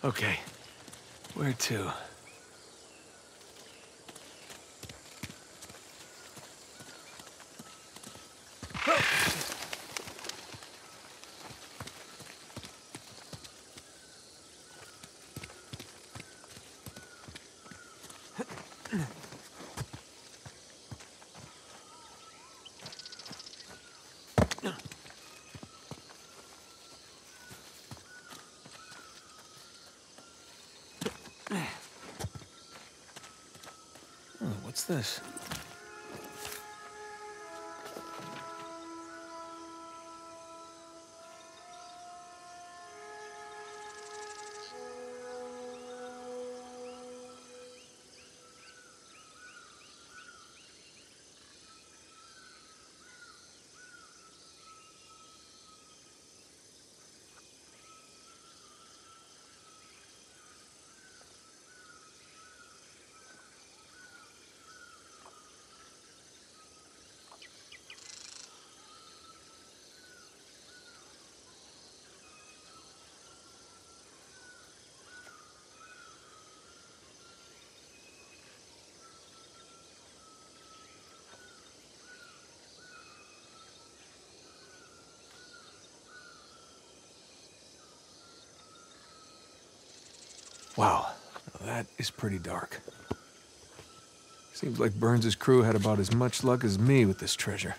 Okay, where to? Oh, what's this? Wow, that is pretty dark. Seems like Burns' crew had about as much luck as me with this treasure.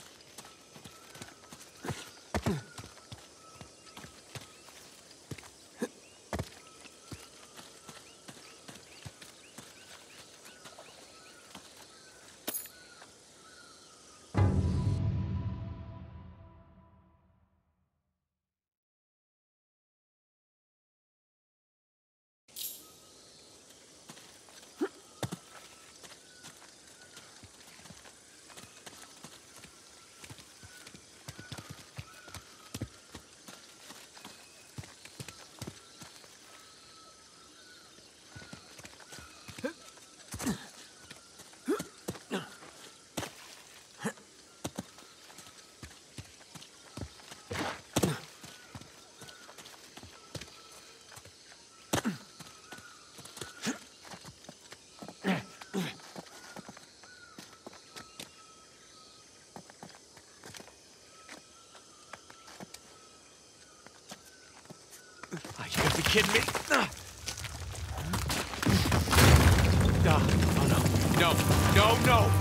Oh, you gotta be kidding me. Oh, no. No, no, no.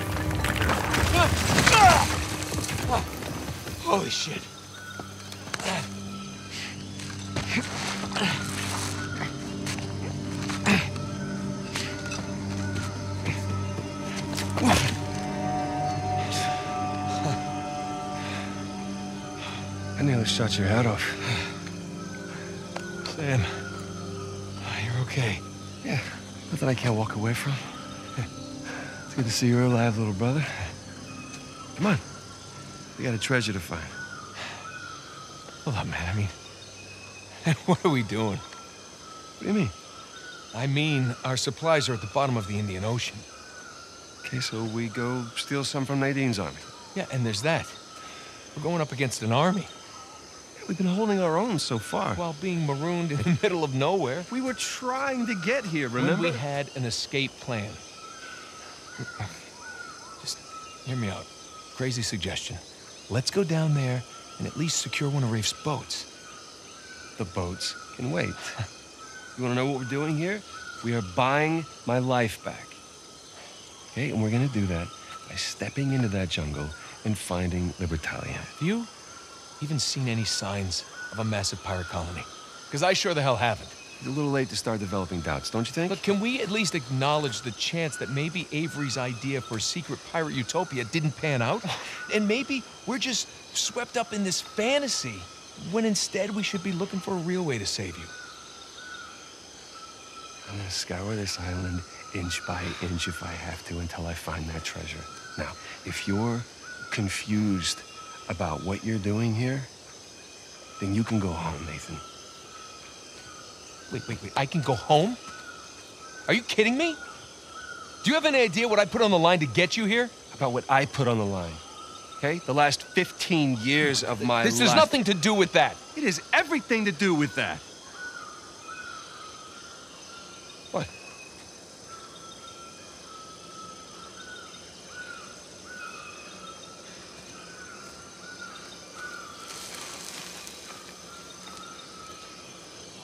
Holy shit. I nearly shot your head off. Sam, you're okay. Yeah, nothing I can't walk away from. It's good to see you're alive, little brother. Come on. We got a treasure to find. Hold on, man. I mean, what are we doing? What do you mean? I mean, our supplies are at the bottom of the Indian Ocean. Okay, so we go steal some from Nadine's army. Yeah, and there's that. We're going up against an army. We've been holding our own so far. While being marooned in the middle of nowhere. We were trying to get here, remember? When we had an escape plan. Just hear me out. Crazy suggestion. Let's go down there and at least secure one of Rafe's boats. The boats can wait. You want to know what we're doing here? We are buying my life back. Okay, and we're going to do that by stepping into that jungle and finding Libertalia. Have you even seen any signs of a massive pirate colony? Because I sure the hell haven't. It's a little late to start developing doubts, don't you think? But can we at least acknowledge the chance that maybe Avery's idea for a secret pirate utopia didn't pan out? And maybe we're just swept up in this fantasy, when instead we should be looking for a real way to save you. I'm gonna scour this island inch by inch if I have to until I find that treasure. Now, if you're confused about what you're doing here, then you can go home, Nathan. Wait. I can go home? Are you kidding me? Do you have any idea what I put on the line to get you here? About what I put on the line, okay? The last 15 years of my life. This has nothing to do with that. It has everything to do with that.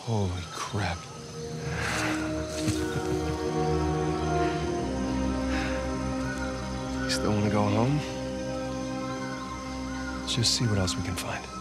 Holy crap. You still want to go home? Let's just see what else we can find.